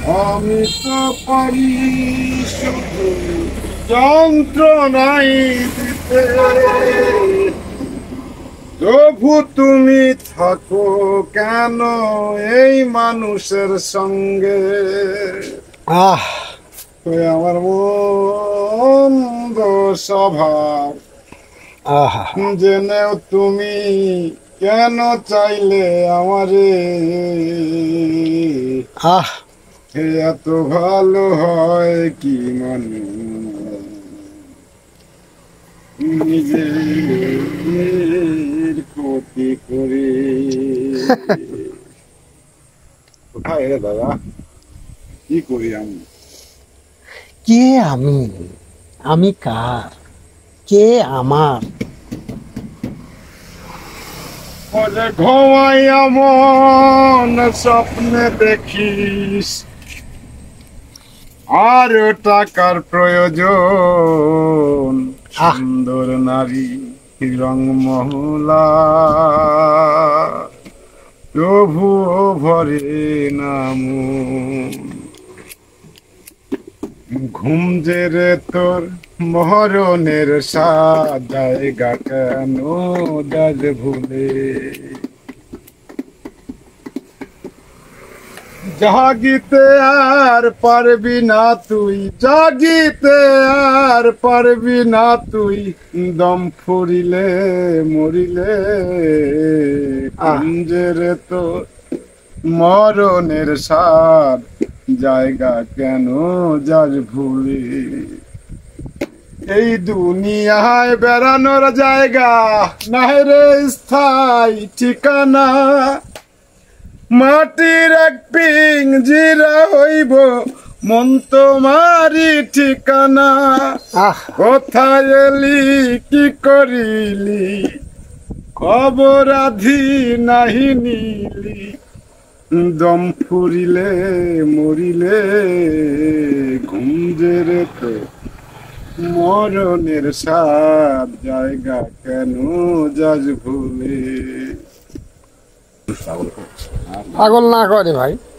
আমি তো পারি শুধু যন্ত্রণাই দিতে, তবু তুমি থাকো কেন এই মানুষের সঙ্গে। আহ ওই আমার মন্দ স্বভাব আহা জেনেও তুমি কেন চাইলে আমারে, আহ এত ভালো হয় কি মানুষ নিজের ক্ষতি করে। কোথায় রে দাদা, কি করি আমি? কে আমি? আমি কার? কে আমার? ওরে ঘুমাই এমন স্বপ্নে দেখিস, আর টাকার প্রয়োজন, আহ সুন্দর নারী রং মহলা, তবুও ভরে নাম। ঘুম যে রে তোর মরণের সাত জায়গা কেন যাজ ভুলে, জাগিতে আর পারবি না তুই, জাগিতে আর পারবি না তুই, দম ফুরিলে মরিলে। আহ কুঞ্জের তো মরণের সার জায়গা কেন যার ভুলে। এই দুনিয়ায় বেড়ানোর জায়গা নাই রে স্থায়ী ঠিকানা, মাটির এক পিঞ্জিরা হইব মন তোমারই ঠিকানা। আহ কোথায় এলি কি করিলি, খবর আধি নাহি নিলি, দম ফুরিলে মরিলে। ঘুমজের তো মরণের সাত জায়গা কেন যাজ ভুলে। পাগল না করে ভাই।